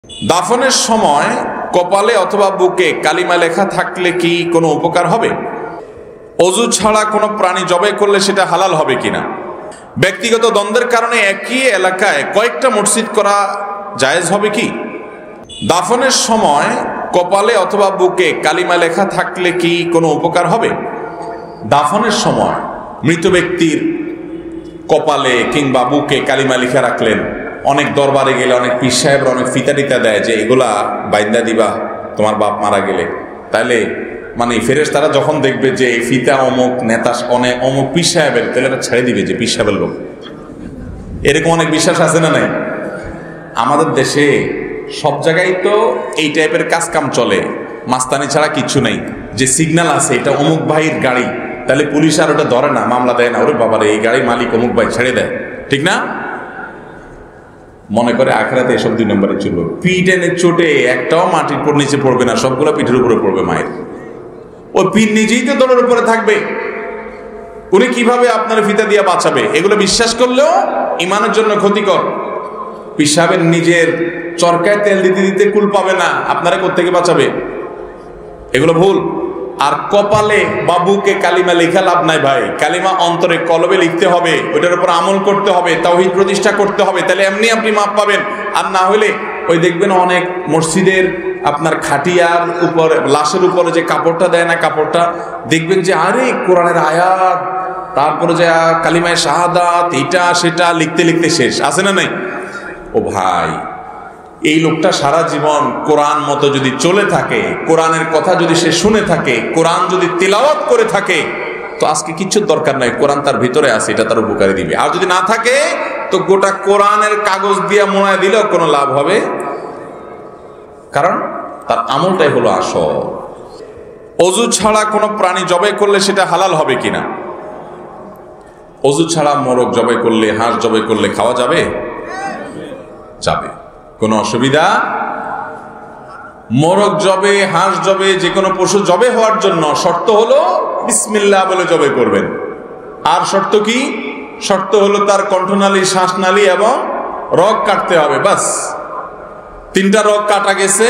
দাফনের সময় কপালে অথবা বুকে কালিমা লেখা থাকলে কি কোনো উপকার হবে? অজু ছাড়া কোনো প্রাণী জবাই করলে সেটা হালাল হবে কিনা? ব্যক্তিগত দ্বন্দ্বের কারণে একই এলাকায় কয়েকটা মসজিদ করা জায়েজ হবে কি? দাফনের সময় কপালে অথবা বুকে কালিমা লেখা থাকলে কি কোনো উপকার হবে? দাফনের সময় মৃত ব্যক্তির কপালে কিংবা বুকে কালিমা লিখে রাখলেন। অনেক দরবারে গেলে অনেক পীর সাহেবরা অনেক ফিতা টিতা দেয় যে এগুলা বাইন্দা দিবা তোমার বাপ মারা গেলে। তাইলে মানে ফেরেশতারা যখন দেখবে যে এই ফিতা অমুক নেতা অনেক অমুক পীর সাহেবের, তাহলে এটা ছেড়ে দিবে যে পীর সাহেবের লোক। এরকম অনেক বিশ্বাস আছে না নাই? আমাদের দেশে সব জায়গায় তো এই টাইপের কাজ কাম চলে, মাস্তানি ছাড়া কিচ্ছু নাই। যে সিগন্যাল আছে এটা অমুক ভাইয়ের গাড়ি, তাহলে পুলিশ আর ওটা ধরে না, মামলা দেয় না। ওরে বাবারে এই গাড়ির মালিক অমুক ভাই, ছেড়ে দেয়, ঠিক না? মনে করে আখেরাতে এসব 2 নম্বরে ছিল। পিঠ এনে চোটে একটাও মাটির উপর নিচে পড়বে না, সবগুলো পিঠের উপরে পড়বে মায়ের। ওই পিঠ নিজেই তো দলের উপরে থাকবে, উনি কিভাবে আপনার ফিতা দিয়ে বাঁচাবে? এগুলো বিশ্বাস করলেও ইমানের জন্য ক্ষতিকর। পিসাবের নিজের চরকায় তেল দিতে দিতে কুল পাবে না, আপনারা কোত্থেকে বাঁচাবে? এগুলো ভুল। আর কপালে বাবুকে কালিমা লেখা লাভ নাই ভাই। কালিমা অন্তরে কলবে লিখতে হবে, ওইটার উপর আমল করতে হবে, তাওহীদ প্রতিষ্ঠা করতে হবে, তাহলে এমনি আপনি মাপ পাবেন। আর না হলে ওই দেখবেন অনেক মসজিদের আপনার খাটিয়ার উপর লাশের উপরে যে কাপড়টা দেয় না, কাপড়টা দেখবেন যে আরে কোরআনের আয়াত, তারপরে যে কালিমায়ে শাহাদাত, এটা সেটা লিখতে লিখতে শেষ। আছে না নাই? ও ভাই, এই লোকটা সারা জীবন কোরআন মতো যদি চলে থাকে, কোরআনের কথা যদি সে শুনে থাকে, কোরআন যদি তিলাওয়াত করে থাকে, তো আজকে কিচ্ছুর দরকার নাই। কোরআন তার ভিতরে আছে, এটা তার উপকারে দিবে। আর যদি না থাকে তো গোটা কোরআনের কাগজ দিয়ে মোড়ায় দিলেও কোনো লাভ হবে, কারণ তার আমলটাই হলো আসল। অজু ছাড়া কোনো প্রাণী জবাই করলে সেটা হালাল হবে কিনা? অজু ছাড়া মোরগ জবাই করলে, হাঁস জবাই করলে খাওয়া যাবে? যাবে, কোনো অসুবিধা। মোরগ জবে, হাঁস জবে, যে কোনো পশু জবে হওয়ার জন্য শর্ত হলো বিসমিল্লাহ বলে জবে করবেন। আর শর্ত কি? শর্ত হলো তার কণ্ঠনালী, শ্বাসনালী এবং রগ কাটতে হবে, বাস। 3টা রগ কাটা গেছে,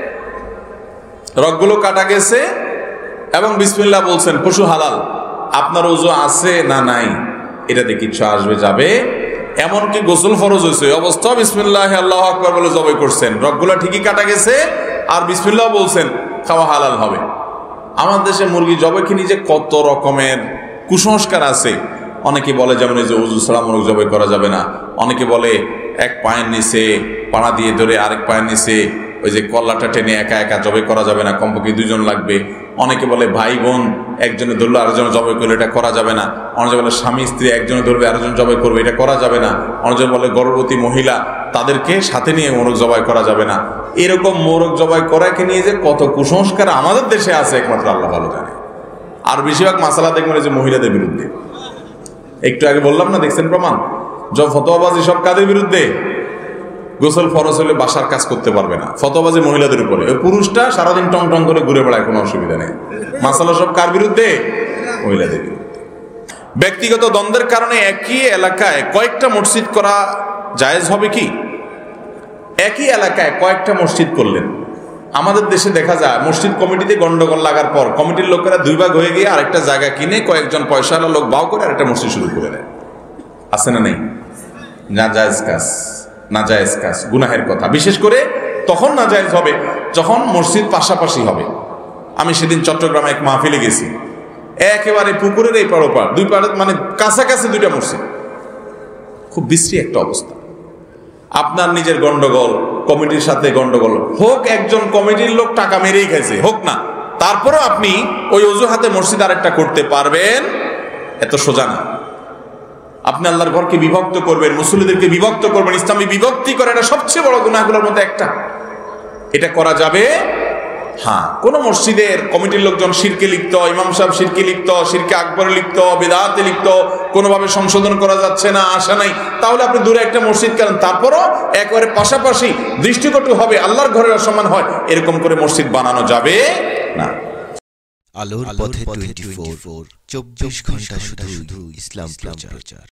রগগুলো কাটা গেছে এবং বিসমিল্লাহ বলছেন, পশু হালাল। আপনার ওযু আছে না নাই এটাতে কিচ্ছু আসবে যাবে। এমনকি গোসল ফরজ হয়েছে অবস্থা বিসমিল্লাহ আল্লাহু আকবার বলে জবাই করছেন, রগগুলো ঠিকই কাটা গেছে আর বিসমিল্লাহ বলছেন, খাওয়া হালাল হবে। আমাদের দেশে মুরগি জবাই কি নিজে কত রকমের কুসংস্কার আছে। অনেকে বলে যেমন এই যে ওযু ছাড়া মুরগ জবাই করা যাবে না। অনেকে বলে এক পায়ের নিচে পাড়া দিয়ে ধরে আরেক পায়ের নিচে ওই যে কল্লাটা টেনে একা একা জবাই করা যাবে না, কমপক্ষে 2 জন লাগবে। অনেকে বলে ভাই বোন একজনে ধরলো আরেকজনে জবাই করলে এটা করা যাবে না। অনেকে বলে স্বামী স্ত্রী একজনে ধরবে আরেকজন জবাই করবে, এটা করা যাবে না। অনেকজন বলে গর্ভবতী মহিলা তাদেরকে সাথে নিয়ে মোরগ জবাই করা যাবে না। এরকম মোরগ জবাই করাকে নিয়ে যে কত কুসংস্কার আমাদের দেশে আছে একমাত্র আল্লাহ ভালো জানে। আর বেশিরভাগ মাসালা দেখবেন যে মহিলাদের বিরুদ্ধে। একটু আগে বললাম না, দেখছেন প্রমাণ, ফতোয়াবাজি সব কাদের বিরুদ্ধে? গোসল ফরজ হলে বাসার কাজ করতে পারবে না, ফতোয়াবাজি মহিলাদের উপরে। ওই পুরুষটা সারাদিন টং টং করে ঘুরে বেড়ায়, কোনো অসুবিধা নেই। মাসালা সব কার বিরুদ্ধে? মহিলাদের বিরুদ্ধে। ব্যক্তিগত দ্বন্দ্বের কারণে একই এলাকায় কয়েকটা মসজিদ করা জায়েজ হবে কি? একই এলাকায় কয়েকটা মসজিদ করলেন। আমাদের দেশে দেখা যায় মসজিদ কমিটিতে গন্ডগোল লাগার পর কমিটির লোকেরা 2 ভাগ হয়ে গিয়ে আরেকটা জায়গা কিনে কয়েকজন পয়সাওয়ালা লোক বাও করে আরেকটা মসজিদ শুরু করে দেয়। আছে না নেই? নাজায়েজ কাজ, নাজায়েজ কাজ, গুনাহের কথা। বিশেষ করে তখন নাজায়েজ হবে যখন মসজিদ পাশাপাশি হবে। আমি সেদিন চট্টগ্রামে এক মাহফিলে গেছি, একেবারে পুকুরের এই পাড় ওপার, 2 পাড় মানে কাছাকাছি 2টা মসজিদ। খুব বিশ্রী একটা অবস্থা। আপনার নিজের গন্ডগোল, কমিটির সাথে গন্ডগোল হোক, একজন কমিটির লোক টাকা মেরেই খাইছে হোক না, তারপরও আপনি ওই অজুহাতে মসজিদ আরেকটা করতে পারবেন? এত সোজা না। আপনি আল্লাহর ঘরকে বিভক্ত করবেন, মুসল্লিদেরকে বিভক্ত করবেন, ইসলামী বিভক্তি করে, এটা সবচেয়ে বড় গুনাহগুলোর মধ্যে একটা। এটা করা যাবে? হ্যাঁ, কোন মসজিদের কমিটির লোকজন শিরকে লিপ্ত, ইমাম সাহেব শিরকে লিপ্ত, শিরকে আকবরে লিপ্ত, বিদআতে লিপ্ত, কোনোভাবে সংশোধন করা যাচ্ছে না, আশা নাই, তাহলে আপনি দূরে একটা মসজিদ করেন। তারপরও একেবারে পাশাপাশি দৃষ্টিকটু হবে, আল্লাহর ঘরের অসম্মান হয়, এরকম করে মসজিদ বানানো যাবে না। আলোর পথে 24 24 ঘন্টা শুধু ইসলাম প্রচার।